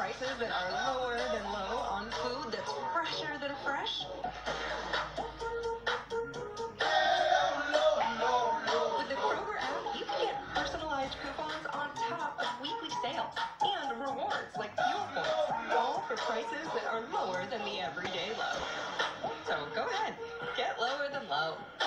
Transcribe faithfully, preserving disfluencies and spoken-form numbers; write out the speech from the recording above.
prices that are lower than low on food that's fresher than fresh? With the Kroger app, you can get personalized coupons on top of weekly sales and rewards like fuel points, all for prices that are lower than the everyday low. So go ahead, get lower than low.